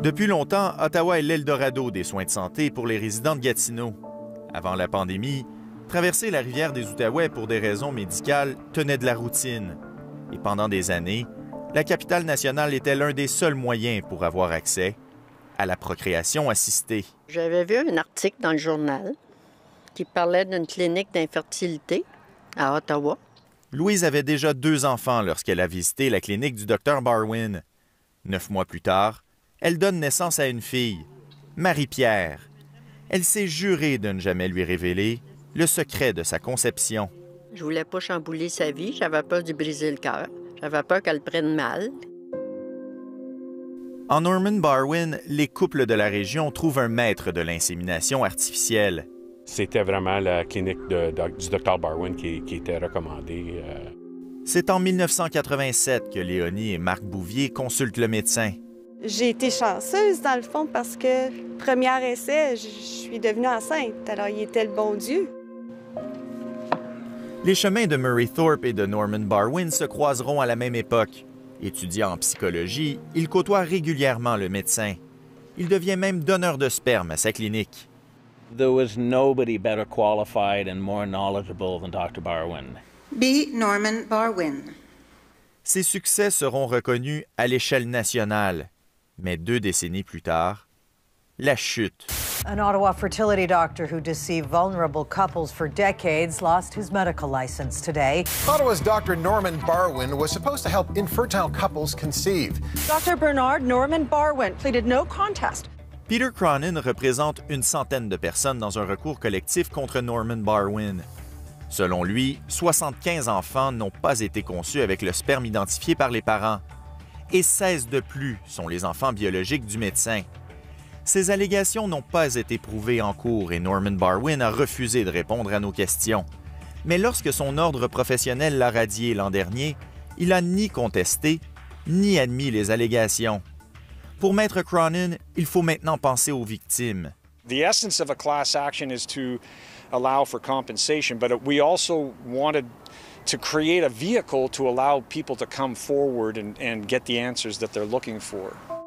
Depuis longtemps, Ottawa est l'Eldorado des soins de santé pour les résidents de Gatineau. Avant la pandémie, traverser la rivière des Outaouais pour des raisons médicales tenait de la routine. Et pendant des années, la capitale nationale était l'un des seuls moyens pour avoir accès à la procréation assistée. J'avais vu un article dans le journal qui parlait d'une clinique d'infertilité à Ottawa. Louise avait déjà 2 enfants lorsqu'elle a visité la clinique du Dr Barwin. 9 mois plus tard, elle donne naissance à une fille, Marie-Pierre. Elle s'est jurée de ne jamais lui révéler le secret de sa conception. Je voulais pas chambouler sa vie, j'avais peur de briser le cœur. J'avais peur qu'elle prenne mal. En Norman Barwin, les couples de la région trouvent un maître de l'insémination artificielle. C'était vraiment la clinique du Dr Barwin qui était recommandée. C'est en 1987 que Léonie et Marc Bouvier consultent le médecin. J'ai été chanceuse, dans le fond, parce que, premier essai, je suis devenue enceinte. Alors, il était le bon Dieu. Les chemins de Murray Thorpe et de Norman Barwin se croiseront à la même époque. Étudiant en psychologie, il côtoie régulièrement le médecin. Il devient même donneur de sperme à sa clinique. There was nobody better qualified and more knowledgeable than Dr. Barwin. B. Norman Barwin. Ses succès seront reconnus à l'échelle nationale. Mais 2 décennies plus tard, la chute. An Ottawa fertility doctor who deceived vulnerable couples for decades lost his medical license today. Ottawa's Dr. Norman Barwin was supposed to help infertile couples conceive. Dr. Bernard Norman Barwin pleaded no contest. Peter Cronin représente une centaine de personnes dans un recours collectif contre Norman Barwin. Selon lui, 75 enfants n'ont pas été conçus avec le sperme identifié par les parents. Et 16 de plus sont les enfants biologiques du médecin. Ces allégations n'ont pas été prouvées en cours et Norman Barwin a refusé de répondre à nos questions. Mais lorsque son ordre professionnel l'a radié l'an dernier, il n'a ni contesté, ni admis les allégations. Pour Maître Cronin, il faut maintenant penser aux victimes. The essence of a class action is to allow for compensation, but we also wanted to create a vehicle to allow people to come forward and get the answers that they're looking for.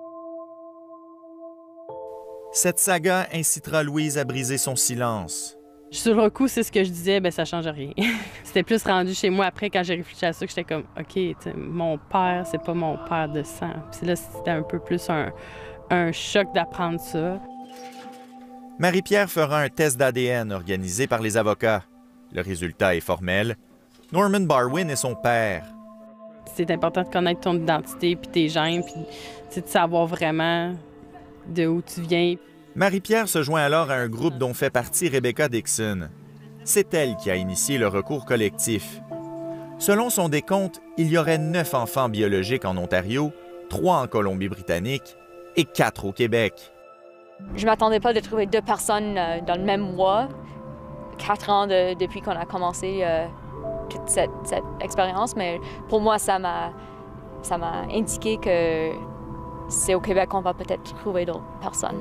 Cette saga incitera Louise à briser son silence. Sur le coup, c'est ce que je disais, ben ça change rien. C'était plus rendu chez moi après, quand j'ai réfléchi à ça, que j'étais comme, OK, mon père, c'est pas mon père de sang. Puis là, c'était un peu plus un choc d'apprendre ça. Marie-Pierre fera un test d'ADN organisé par les avocats. Le résultat est formel. Norman Barwin est son père. C'est important de connaître ton identité puis tes gènes, puis de savoir vraiment de où tu viens. Marie-Pierre se joint alors à un groupe dont fait partie Rebecca Dixon. C'est elle qui a initié le recours collectif. Selon son décompte, il y aurait 9 enfants biologiques en Ontario, 3 en Colombie-Britannique et 4 au Québec. Je ne m'attendais pas de trouver 2 personnes dans le même mois, 4 ans depuis qu'on a commencé toute cette expérience, mais pour moi, ça m'a indiqué que c'est au Québec qu'on va peut-être trouver d'autres personnes.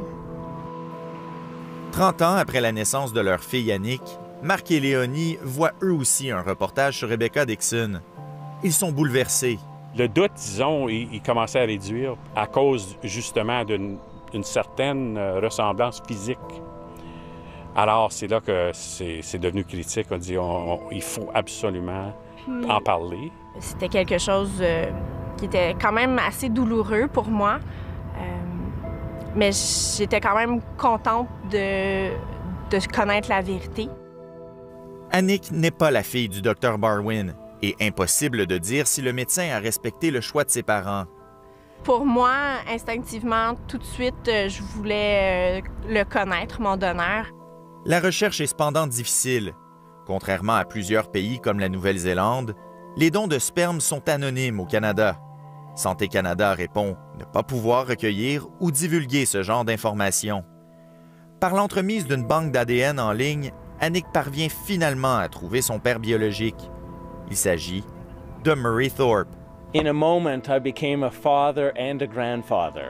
30 ans après la naissance de leur fille Annick, Marc et Léonie voient eux aussi un reportage sur Rebecca Dixon. Ils sont bouleversés. Le doute, disons, il commençait à réduire à cause justement d'une certaine ressemblance physique. Alors, c'est là que c'est devenu critique. On dit il faut absolument en parler. C'était quelque chose qui était quand même assez douloureux pour moi. Mais j'étais quand même contente de connaître la vérité. Annick n'est pas la fille du Dr Barwin et impossible de dire si le médecin a respecté le choix de ses parents. Pour moi, instinctivement, tout de suite, je voulais le connaître, mon donneur. La recherche est cependant difficile. Contrairement à plusieurs pays comme la Nouvelle-Zélande, les dons de sperme sont anonymes au Canada. Santé Canada répond ne pas pouvoir recueillir ou divulguer ce genre d'informations. Par l'entremise d'une banque d'ADN en ligne, Annick parvient finalement à trouver son père biologique. Il s'agit de Murray Thorpe. In a moment, I became a father and a grandfather.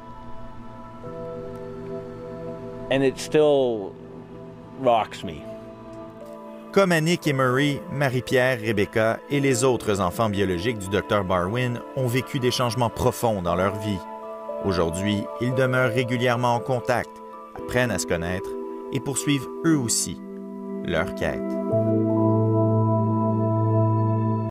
And it still rocks me. Comme Annick et Murray, Marie-Pierre, Rebecca et les autres enfants biologiques du Dr Barwin ont vécu des changements profonds dans leur vie. Aujourd'hui, ils demeurent régulièrement en contact, apprennent à se connaître et poursuivent eux aussi leur quête.